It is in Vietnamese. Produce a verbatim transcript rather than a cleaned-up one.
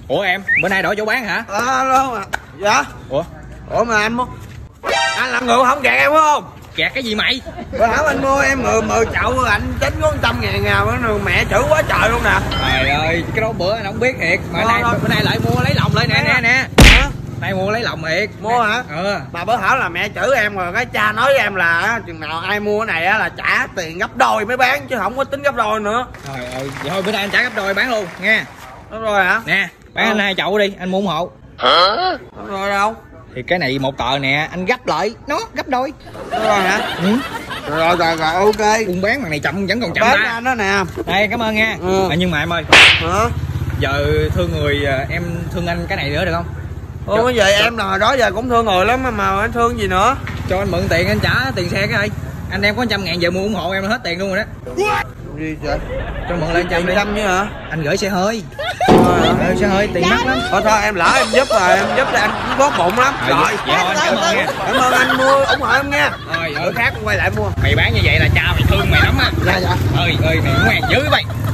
Ủa em, bữa nay đổi chỗ bán hả? À đâu mà. Dạ. Ủa? Ủa mà anh mua. Anh là người không gạt em phải không? Gạt cái gì mày? Bữa hảo anh mua em mười mười chậu anh tính có một trăm ngàn ngào nữa mẹ chữ quá trời luôn nè. Trời ơi, cái đó bữa anh không biết thiệt. Mà Thôi, nay thôi. bữa nay lại mua lấy lòng lại nè nè nè. Hả? Nay mua lấy lòng thiệt. Mua hả? Ừ. Mà bữa hảo là mẹ chữ em rồi cái cha nói với em là á, chừng nào ai mua cái này á là trả tiền gấp đôi mới bán chứ không có tính gấp đôi nữa. Trời ơi, vậy thôi bữa nay anh trả gấp đôi bán luôn nha. Đúng rồi hả? Nè, bán Ừ. anh hai chậu đi, anh mua ủng hộ. Đúng rồi đâu? Thì cái này một tờ nè, anh gấp lại, nó gấp đôi. Đúng rồi hả? Ừ. Rồi rồi rồi ok. Buôn bán bằng này chậm vẫn còn chậm Bán ta. anh đó nè. Đây, cảm ơn nha. Ừ. À, nhưng mà em ơi, Hả? giờ thương người em thương anh cái này nữa được không? Ủa cái vậy em là hồi đó giờ cũng thương người lắm mà, mà anh thương gì nữa? Cho anh mượn tiền anh trả tiền xe cái ơi. Anh em có trăm ngàn giờ mua ủng hộ em hết tiền luôn rồi đó. Gì vậy? Cho mượn lên trăm đi. Trăm chứ hả? Anh gửi xe hơi. Thôi hả? Ừ, xe hơi tiền mắc lắm. Thôi thôi em lỡ em giúp rồi em giúp thì anh cũng tốt bụng lắm. Rồi, Rồi. vậy thôi, anh cảm ơn nha. Cảm ơn anh mua ủng hộ em nha. Rồi, Bữa khác quay lại mua. mày bán như vậy là cha mày thương mày lắm á. Dạ dạ. Ơi ơi mày ngoan dữ vậy.